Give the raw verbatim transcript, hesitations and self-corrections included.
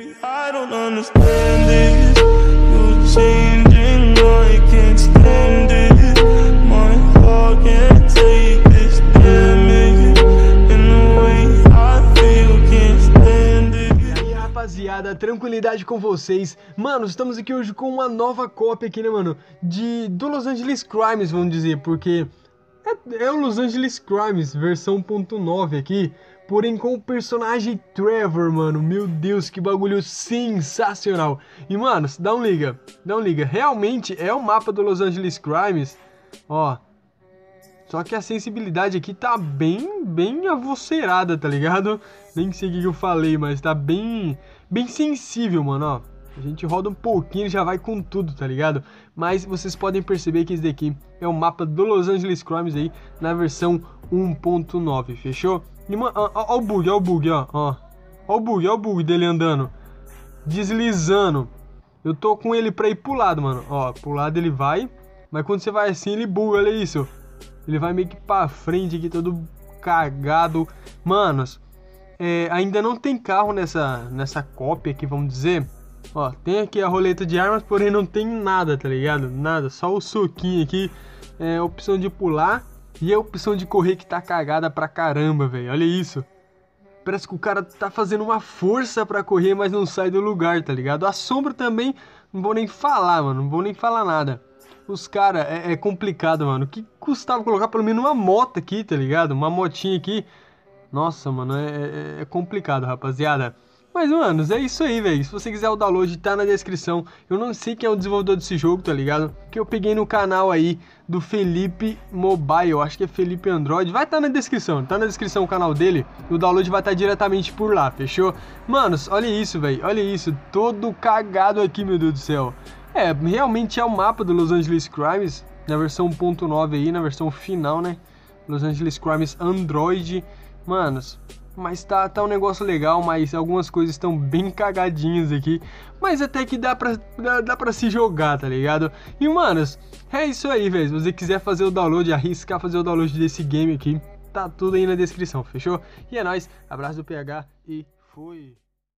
Baby, I don't understand this. You're changing, I can't stand it. My heart can't take this damage. And the way I feel, can't stand it. E aí, rapaziada, tranquilidade com vocês. Mano, estamos aqui hoje com uma nova cópia aqui, né, mano, de do Los Angeles Crimes, vamos dizer, porque é, é o Los Angeles Crimes versão um ponto nove aqui, porém com o personagem Trevor, mano. Meu Deus, que bagulho sensacional. E, mano, dá um liga, dá um liga. Realmente é o mapa do Los Angeles Crimes, ó. Só que a sensibilidade aqui tá bem, bem avulserada, tá ligado? Nem sei o que eu falei, mas tá bem, bem sensível, mano, ó. A gente roda um pouquinho e já vai com tudo, tá ligado? Mas vocês podem perceber que esse daqui é o mapa do Los Angeles Crimes aí na versão um ponto nove, fechou? E, mano, ó, ó, ó o bug, ó o bug, ó, ó. Ó o bug, ó o bug dele andando, deslizando. Eu tô com ele pra ir pro lado, mano. Ó, pro lado ele vai, mas quando você vai assim ele buga, olha isso. Ele vai meio que pra frente aqui, todo cagado. Manos, é, ainda não tem carro nessa, nessa cópia aqui, vamos dizer. Ó, tem aqui a roleta de armas, porém não tem nada, tá ligado? Nada, só o soquinho aqui. É a opção de pular e a opção de correr que tá cagada pra caramba, velho. Olha isso. Parece que o cara tá fazendo uma força pra correr, mas não sai do lugar, tá ligado? A sombra também, não vou nem falar, mano. Não vou nem falar nada. Os caras, é, é complicado, mano. O que custava colocar pelo menos uma moto aqui, tá ligado? Uma motinha aqui. Nossa, mano, é, é, é complicado, rapaziada. Mas, manos, é isso aí, velho. Se você quiser o download, tá na descrição. Eu não sei quem é o desenvolvedor desse jogo, tá ligado? Que eu peguei no canal aí do Felipe Mobile. Eu acho que é Felipe Android. Vai estar tá na descrição. Tá na descrição o canal dele. E o download vai estar tá diretamente por lá, fechou? Manos, olha isso, velho. Olha isso. Todo cagado aqui, meu Deus do céu. É, realmente é o mapa do Los Angeles Crimes. Na versão um ponto nove aí, na versão final, né? Los Angeles Crimes Android. Manos... Mas tá, tá um negócio legal, mas algumas coisas estão bem cagadinhas aqui. Mas até que dá pra, dá, dá pra se jogar, tá ligado? E, manos, é isso aí, velho. Se você quiser fazer o download, arriscar fazer o download desse game aqui, tá tudo aí na descrição, fechou? E é nóis, abraço do P H e fui!